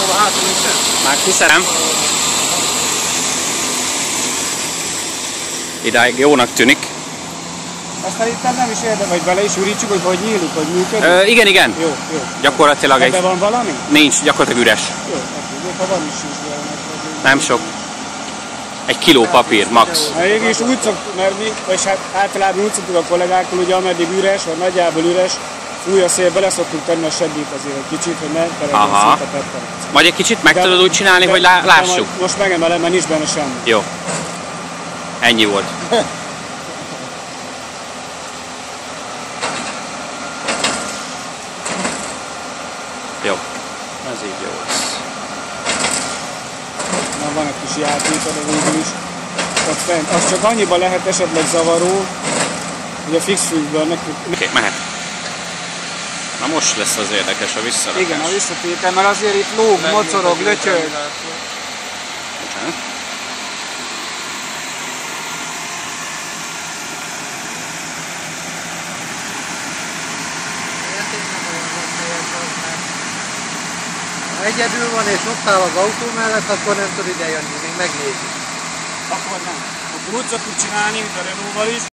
Már kiszerem. Idáig jónak tűnik. Aztán itt nem is érdekel, hogy bele is ürítsük, hogy hogy nyílik, hogy működik? Igen, igen. Jó, jó. Gyakorlatilag ebben van valami? Nincs, gyakorlatilag üres. Jó, akkor ha van is valami. Nem sok. 1 kiló papír, max. Na, én is úgy szoktuk, mert mi, vagy hát általában úgy szoktuk a kollégákkal, hogy ameddig üres, vagy nagyjából üres, fúj a szél, bele szoktuk tenni a segít azért egy kicsit, hogy ne peregjen szét a pettem. Vagy egy kicsit meg tudod úgy csinálni, hogy lássuk? Most megemelem, mert nincs benne semmi. Jó. Ennyi volt. Jó. Ez így jó lesz. Na, van egy kis játék, de végül is. Ott fent. Az csak annyiban lehet esetleg zavaró, hogy a fix fűből nekünk... Oké, mehet. Na most lesz az érdekes a visszarakás. Igen, a visszatétel, mert azért itt lóg, mocorog, lötyög. Bocsánat. Ha egyedül van és ott áll az autó mellett, akkor nem tud ide jönni, még megnézni. Akkor nem. Akkor úgy szoktuk csinálni, mint a Renault-val is,